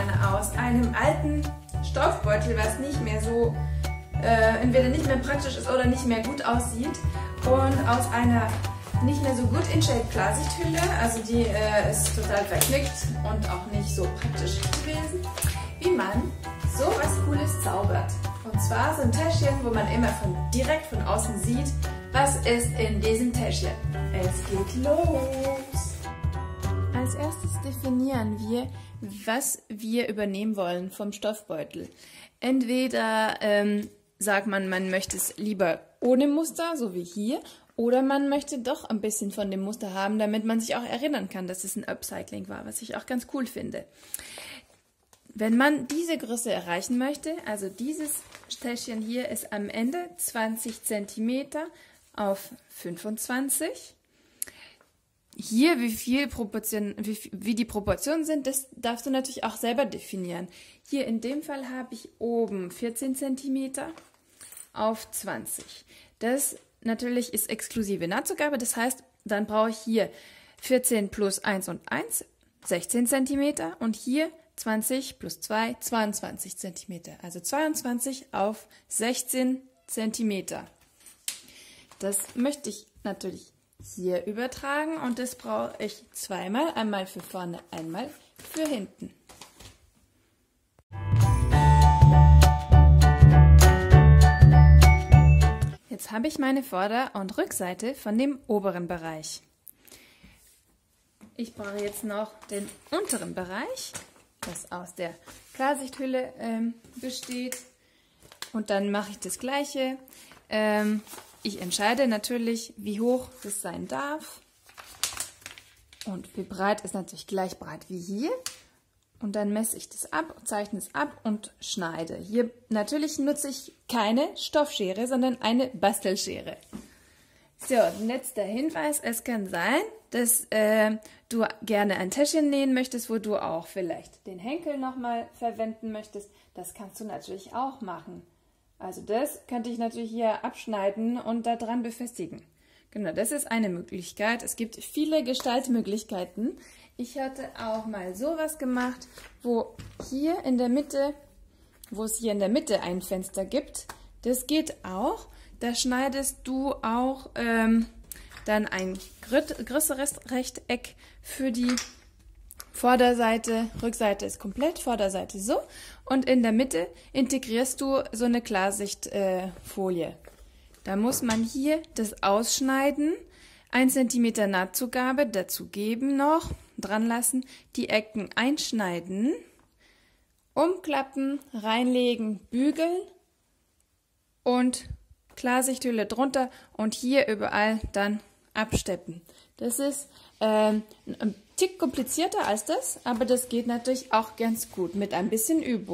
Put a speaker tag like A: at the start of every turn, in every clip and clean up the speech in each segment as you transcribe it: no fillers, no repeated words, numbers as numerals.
A: man aus einem alten Stoffbeutel, was nicht mehr so, entweder nicht mehr praktisch ist oder nicht mehr gut aussieht, und aus einer nicht mehr so gut in Shape Klarsichthülle, also die ist total verknickt und auch nicht so praktisch gewesen, wie man so was Cooles zaubert. Und zwar so ein Täschchen, wo man immer direkt von außen sieht, was ist in diesem Täschchen. Es geht los! Als erstes definieren wir, was wir übernehmen wollen vom Stoffbeutel. Entweder sagt man, man möchte es lieber ohne Muster, so wie hier, oder man möchte doch ein bisschen von dem Muster haben, damit man sich auch erinnern kann, dass es ein Upcycling war, was ich auch ganz cool finde. Wenn man diese Größe erreichen möchte, also dieses Täschchen hier ist am Ende 20 cm auf 25. Hier, wie die Proportionen sind, das darfst du natürlich auch selber definieren. Hier in dem Fall habe ich oben 14 cm auf 20. Das natürlich ist exklusive Nahtzugabe, das heißt, dann brauche ich hier 14 plus 1 und 1, 16 cm, und hier 20 plus 2, 22 cm. Also 22 auf 16 cm. Das möchte ich natürlich hier übertragen, und das brauche ich zweimal, einmal für vorne, einmal für hinten. Jetzt habe ich meine Vorder- und Rückseite von dem oberen Bereich. Ich brauche jetzt noch den unteren Bereich, das aus der Klarsichthülle besteht, und dann mache ich das Gleiche. Ich entscheide natürlich, wie hoch das sein darf, und wie breit ist natürlich gleich breit wie hier, und dann messe ich das ab, zeichne es ab und schneide. Hier natürlich nutze ich keine Stoffschere, sondern eine Bastelschere. So, letzter Hinweis: Es kann sein, dass du gerne ein Täschchen nähen möchtest, wo du auch vielleicht den Henkel nochmal verwenden möchtest. Das kannst du natürlich auch machen. Also das könnte ich natürlich hier abschneiden und da dran befestigen. Genau, das ist eine Möglichkeit. Es gibt viele Gestaltmöglichkeiten. Ich hatte auch mal sowas gemacht, wo es hier in der Mitte ein Fenster gibt. Das geht auch. Da schneidest du auch dann ein größeres Rechteck für die Vorderseite. Rückseite ist komplett, Vorderseite so. Und in der Mitte integrierst du so eine Klarsichtfolie. Da muss man hier das ausschneiden, 1 cm Nahtzugabe dazu geben noch, dran lassen, die Ecken einschneiden, umklappen, reinlegen, bügeln und Klarsichthülle drunter und hier überall dann absteppen. Das ist ein Tick komplizierter als das, aber das geht natürlich auch ganz gut mit ein bisschen Übung.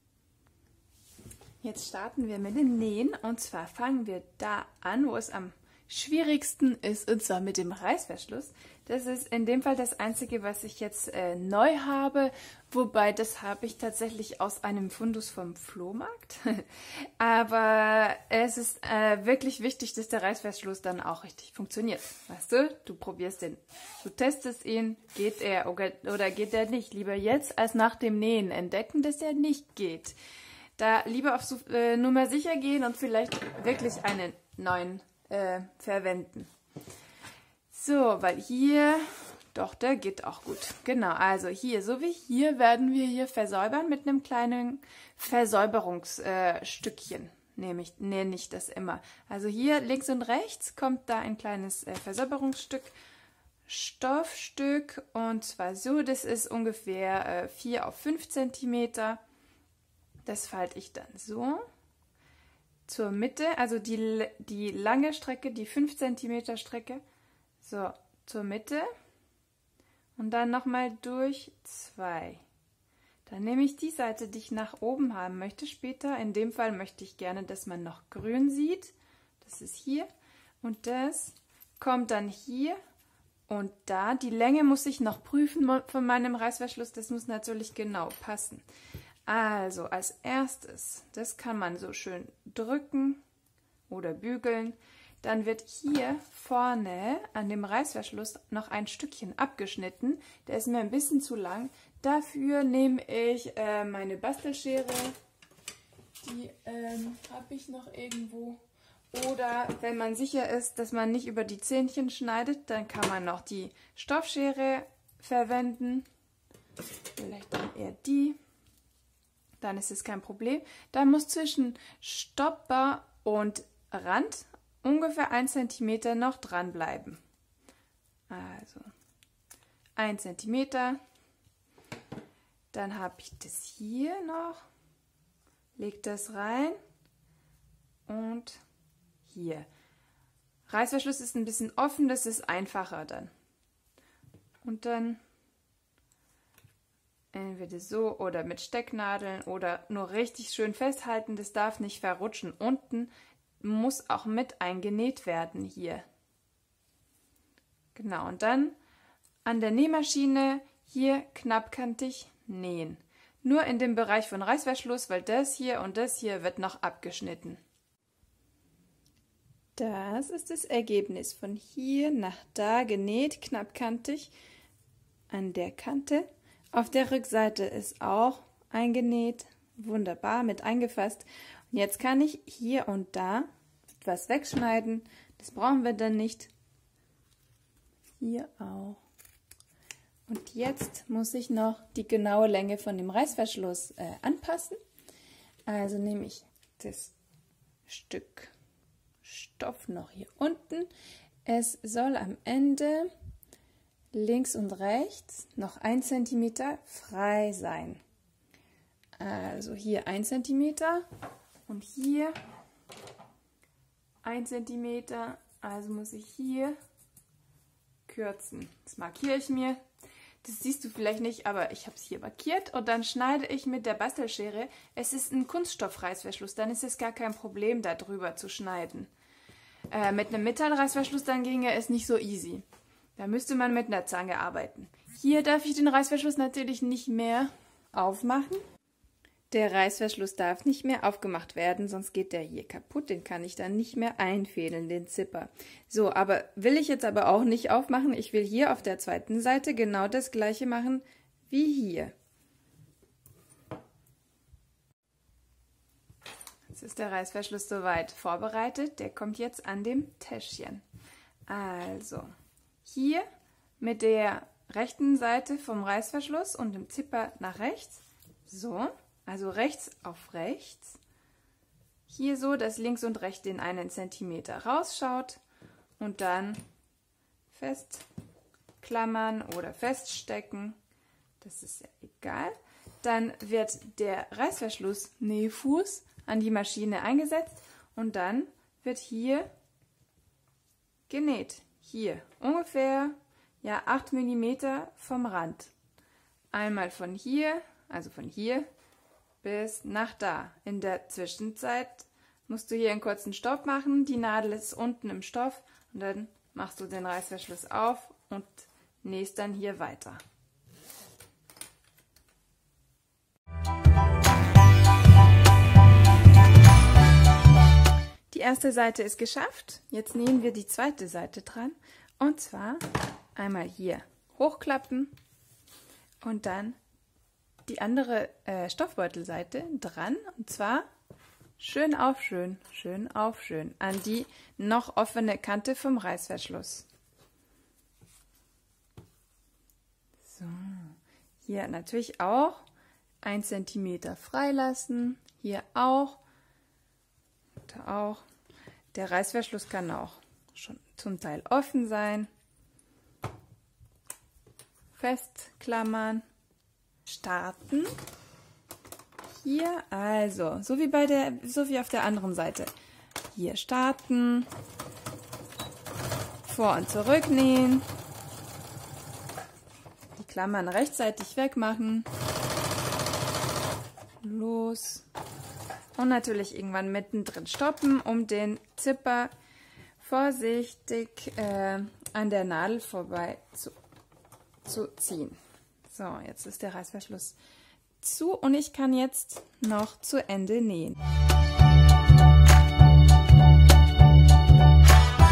A: Jetzt starten wir mit dem Nähen, und zwar fangen wir da an, wo es am schwierigsten ist, und zwar mit dem Reißverschluss. Das ist in dem Fall das Einzige, was ich jetzt neu habe, wobei das habe ich tatsächlich aus einem Fundus vom Flohmarkt. Aber es ist wirklich wichtig, dass der Reißverschluss dann auch richtig funktioniert. Weißt du, du probierst den, du testest ihn, geht er oder geht er nicht. Lieber jetzt als nach dem Nähen entdecken, dass er nicht geht. Da lieber auf Nummer sicher gehen und vielleicht wirklich einen neuen verwenden. So, weil hier, doch, der geht auch gut. Genau, also hier, so wie hier, werden wir hier versäubern mit einem kleinen Versäuberungsstückchen, nenne ich das immer. Also hier links und rechts kommt da ein kleines Versäuberungsstück, Stoffstück, und zwar so, das ist ungefähr 4 auf 5 cm. Das falte ich dann so zur Mitte, also die lange Strecke, die 5 cm Strecke, so zur Mitte und dann nochmal durch 2. Dann nehme ich die Seite, die ich nach oben haben möchte später. In dem Fall möchte ich gerne, dass man noch grün sieht. Das ist hier, und das kommt dann hier und da. Die Länge muss ich noch prüfen von meinem Reißverschluss, das muss natürlich genau passen. Also als erstes, das kann man so schön drücken oder bügeln. dann wird hier vorne an dem Reißverschluss noch ein Stückchen abgeschnitten. Der ist mir ein bisschen zu lang. Dafür nehme ich meine Bastelschere. Die habe ich noch irgendwo. Oder wenn man sicher ist, dass man nicht über die Zähnchen schneidet, dann kann man noch die Stoffschere verwenden. Vielleicht dann eher die. Dann ist es kein Problem. Dann muss zwischen Stopper und Rand ungefähr 1 cm noch dran bleiben. Also 1 cm. Dann habe ich das hier noch. Leg das rein und hier. Reißverschluss ist ein bisschen offen, das ist einfacher dann. Und dann entweder so oder mit Stecknadeln oder nur richtig schön festhalten. Das darf nicht verrutschen. Unten muss auch mit eingenäht werden hier. Genau, und dann an der Nähmaschine hier knappkantig nähen. Nur in dem Bereich von Reißverschluss, weil das hier und das hier wird noch abgeschnitten. Das ist das Ergebnis. Von hier nach da genäht, knappkantig an der Kante. Auf der Rückseite ist auch eingenäht, wunderbar mit eingefasst. Und jetzt kann ich hier und da etwas wegschneiden. Das brauchen wir dann nicht. Hier auch. Und jetzt muss ich noch die genaue Länge von dem Reißverschluss anpassen. Also nehme ich das Stück Stoff noch hier unten. Es soll am Ende links und rechts noch 1 cm frei sein. Also hier 1 cm und hier 1 cm. Also muss ich hier kürzen. Das markiere ich mir. Das siehst du vielleicht nicht, aber ich habe es hier markiert und dann schneide ich mit der Bastelschere. Es ist ein Kunststoffreißverschluss, dann ist es gar kein Problem, da drüber zu schneiden. Mit einem Metallreißverschluss dann ginge es nicht so easy. Da müsste man mit einer Zange arbeiten. Hier darf ich den Reißverschluss natürlich nicht mehr aufmachen. Der Reißverschluss darf nicht mehr aufgemacht werden, sonst geht der hier kaputt. Den kann ich dann nicht mehr einfädeln, den Zipper. So, aber will ich jetzt aber auch nicht aufmachen. Ich will hier auf der zweiten Seite genau das gleiche machen wie hier. Jetzt ist der Reißverschluss soweit vorbereitet. Der kommt jetzt an dem Täschchen. Also hier mit der rechten Seite vom Reißverschluss und dem Zipper nach rechts. So. Also rechts auf rechts, hier so, dass links und rechts den 1 cm rausschaut und dann festklammern oder feststecken, das ist ja egal. Dann wird der Reißverschluss-Nähfuß an die Maschine eingesetzt und dann wird hier genäht. Hier ungefähr ja, 8 mm vom Rand. Einmal von hier, also von hier, bis nach da. In der Zwischenzeit musst du hier einen kurzen Stopp machen. Die Nadel ist unten im Stoff und dann machst du den Reißverschluss auf und nähst dann hier weiter. Die erste Seite ist geschafft. Jetzt nähen wir die zweite Seite dran. Und zwar einmal hier hochklappen und dann die andere Stoffbeutelseite dran, und zwar schön auf schön, schön auf schön an die noch offene Kante vom Reißverschluss. So, hier natürlich auch 1 cm freilassen, hier auch, da auch. Der Reißverschluss kann auch schon zum Teil offen sein. Festklammern. Starten. Hier, also, so wie auf der anderen Seite. Hier starten, vor- und zurücknähen, die Klammern rechtzeitig wegmachen, los und natürlich irgendwann mittendrin stoppen, um den Zipper vorsichtig an der Nadel vorbei zu ziehen. So, jetzt ist der Reißverschluss zu und ich kann jetzt noch zu Ende nähen.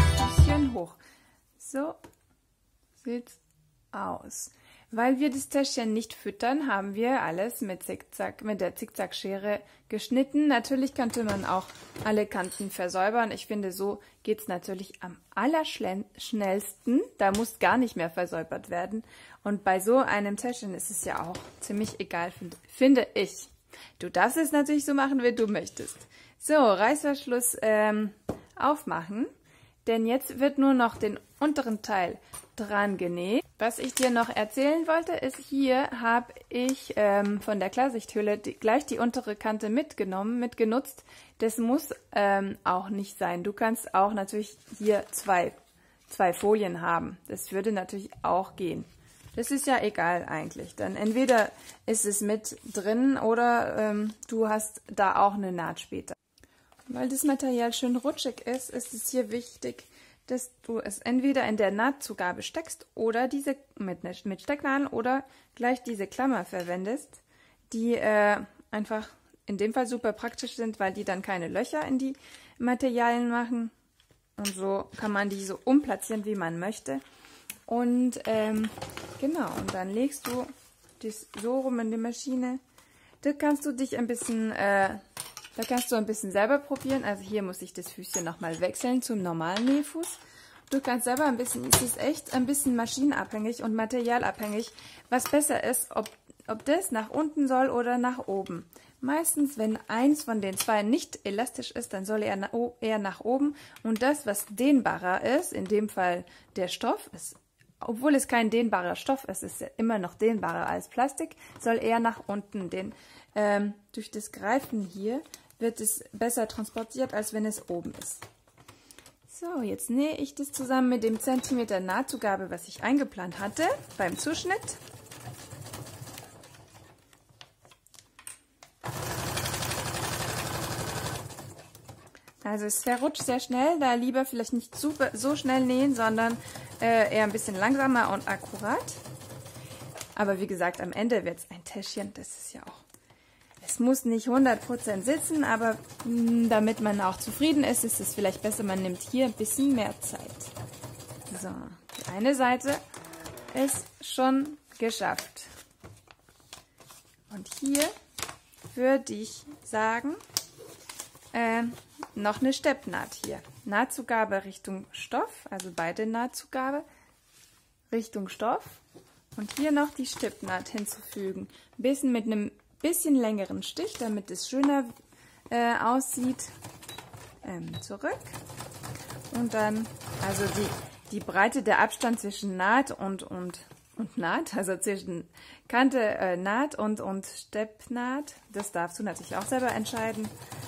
A: sieht's aus. Weil wir das Täschchen nicht füttern, haben wir alles mit der Zickzackschere geschnitten. Natürlich könnte man auch alle Kanten versäubern. Ich finde, so geht es natürlich am allerschnellsten. Da muss gar nicht mehr versäubert werden. Und bei so einem Täschchen ist es ja auch ziemlich egal, finde ich. Du darfst es natürlich so machen, wie du möchtest. So, Reißverschluss aufmachen. Denn jetzt wird nur noch den unteren Teil dran genäht. Was ich dir noch erzählen wollte, ist, hier habe ich von der Klarsichthülle gleich die untere Kante mitgenutzt. Das muss auch nicht sein. Du kannst auch natürlich hier zwei Folien haben. Das würde natürlich auch gehen. Das ist ja egal eigentlich. Dann entweder ist es mit drin oder du hast da auch eine Naht später. Weil das Material schön rutschig ist, ist es hier wichtig, dass du es entweder in der Nahtzugabe steckst oder diese mit Stecknadeln oder gleich diese Klammer verwendest, die einfach in dem Fall super praktisch sind, weil die dann keine Löcher in die Materialien machen. Und so kann man die so umplatzieren, wie man möchte. Und genau, und dann legst du das so rum in die Maschine. Da kannst du dich ein bisschen... Da kannst du ein bisschen selber probieren. Also hier muss ich das Füßchen nochmal wechseln zum normalen Nähfuß. Du kannst selber ein bisschen, es ist echt ein bisschen maschinenabhängig und materialabhängig, was besser ist, ob das nach unten soll oder nach oben. Meistens, wenn eins von den zwei nicht elastisch ist, dann soll er eher nach oben. Und das, was dehnbarer ist, in dem Fall der Stoff, obwohl es kein dehnbarer Stoff ist, ist er immer noch dehnbarer als Plastik, soll eher nach unten. Durch das Greifen hier wird es besser transportiert, als wenn es oben ist. So, jetzt nähe ich das zusammen mit dem Zentimeter Nahtzugabe, was ich eingeplant hatte beim Zuschnitt. Also es verrutscht sehr schnell, da lieber vielleicht nicht so schnell nähen, sondern eher ein bisschen langsamer und akkurat. Aber wie gesagt, am Ende wird es ein Täschchen, das ist ja auch... Es muss nicht 100% sitzen, aber damit man auch zufrieden ist, ist es vielleicht besser, man nimmt hier ein bisschen mehr Zeit. So, die eine Seite ist schon geschafft. Und hier würde ich sagen, noch eine Steppnaht hier. Nahtzugabe Richtung Stoff, also beide Nahtzugabe Richtung Stoff. Und hier noch die Steppnaht hinzufügen. Ein bisschen mit einem bisschen längeren Stich, damit es schöner aussieht. Zurück. Und dann, also die Breite, der Abstand zwischen Naht und Naht, also zwischen Kante, Naht und Steppnaht, das darfst du natürlich auch selber entscheiden.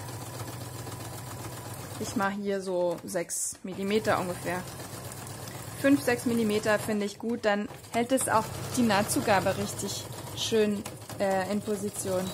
A: Ich mache hier so 6 mm ungefähr. 5-6 mm finde ich gut, dann hält es auch die Nahtzugabe richtig schön in Position.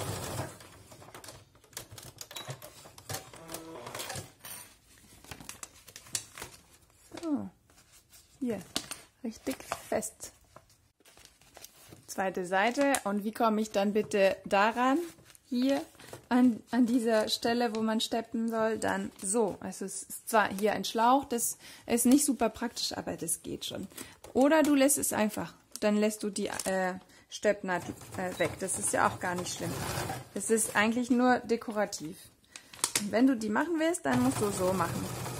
A: So, hier, richtig fest. Zweite Seite, und wie komme ich dann bitte daran? Hier an dieser Stelle, wo man steppen soll, dann so. Also es ist zwar hier ein Schlauch, das ist nicht super praktisch, aber das geht schon. Oder du lässt es einfach, dann lässt du die Steppnaht weg. Das ist ja auch gar nicht schlimm. Es ist eigentlich nur dekorativ. Und wenn du die machen willst, dann musst du so machen.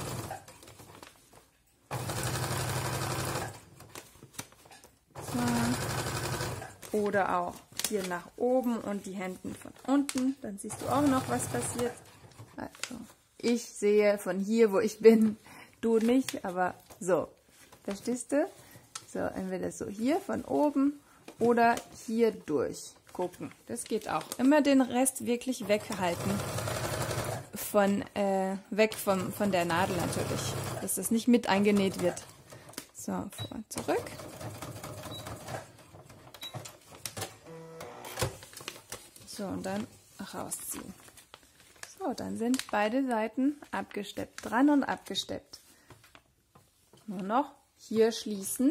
A: So. Oder auch hier nach oben und die Hände von unten. Dann siehst du auch noch, was passiert. Also, ich sehe von hier, wo ich bin, du nicht, aber so. Verstehst du? So, entweder so hier von oben oder hier durch gucken. Das geht auch. Immer den Rest wirklich weghalten. Weg von der Nadel natürlich. Dass das nicht mit eingenäht wird. So, vor und zurück. So, und dann rausziehen. So, dann sind beide Seiten abgesteppt. Dran und abgesteppt. Nur noch hier schließen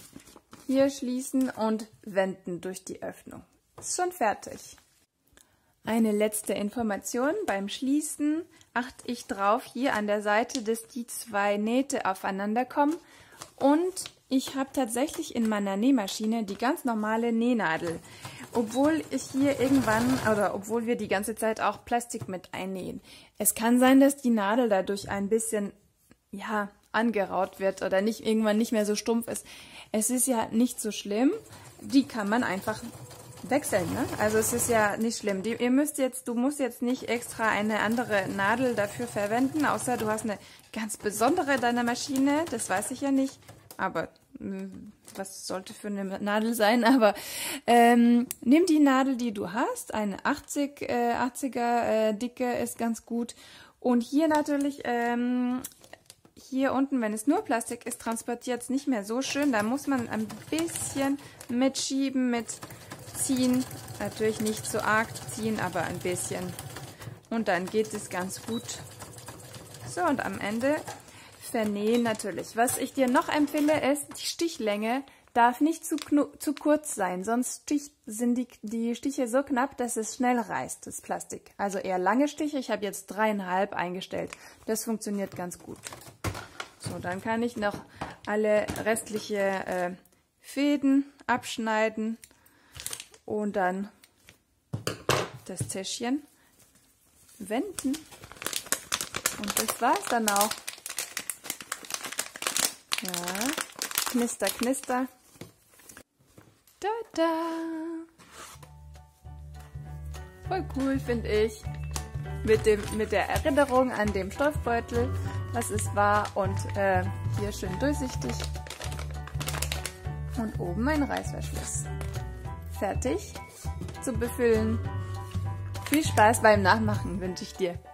A: und wenden durch die Öffnung. Ist schon fertig. Eine letzte Information. Beim Schließen achte ich drauf, hier an der Seite, dass die zwei Nähte aufeinander kommen und Ich habe tatsächlich in meiner Nähmaschine die ganz normale Nähnadel. Obwohl ich hier obwohl wir die ganze Zeit auch Plastik mit einnähen. Es kann sein, dass die Nadel dadurch ein bisschen, ja, angeraut wird oder irgendwann nicht mehr so stumpf ist. Es ist ja nicht so schlimm. Die kann man einfach wechseln, ne? Also es ist ja nicht schlimm. Du musst jetzt nicht extra eine andere Nadel dafür verwenden, außer du hast eine ganz besondere deiner Maschine. Das weiß ich ja nicht. Aber was sollte für eine Nadel sein? Aber nimm die Nadel, die du hast. Eine 80er Dicke ist ganz gut. Und hier natürlich, hier unten, wenn es nur Plastik ist, transportiert es nicht mehr so schön. Da muss man ein bisschen mitschieben, mitziehen. Natürlich nicht so arg ziehen, aber ein bisschen. Und dann geht es ganz gut. So, und am Ende vernähen natürlich. Was ich dir noch empfehle, ist, die Stichlänge darf nicht zu kurz sein, sonst sind die Stiche so knapp, dass es schnell reißt, das Plastik. Also eher lange Stiche. Ich habe jetzt 3,5 eingestellt. Das funktioniert ganz gut. So, dann kann ich noch alle restliche Fäden abschneiden und dann das Täschchen wenden. Und das war's dann auch. Ja, knister, knister. Da. Voll cool, finde ich. Mit der Erinnerung an den Stoffbeutel, was es war. Und hier schön durchsichtig. Und oben ein Reißverschluss. Fertig zu befüllen. Viel Spaß beim Nachmachen wünsche ich dir.